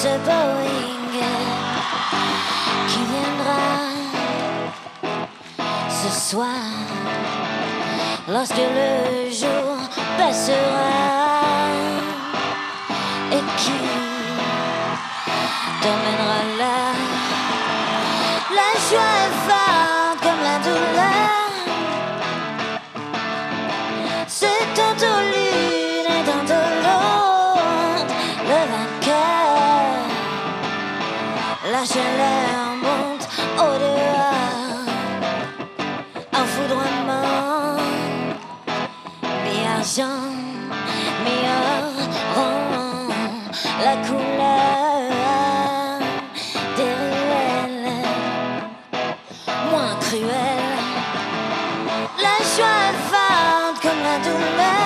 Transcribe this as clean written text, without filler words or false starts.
ce Boeing qui viendra ce soir lorsque le jour passera et qui t'emmènera là. La joie est forte comme la douleur, c'est tantôt l'une et tantôt l'autre. Le vainqueur, la chaleur monte au dehors, un foudroiement mi-argent, mi-orange, la couleur des ruelles moins cruelle. La joie est forte comme la douleur,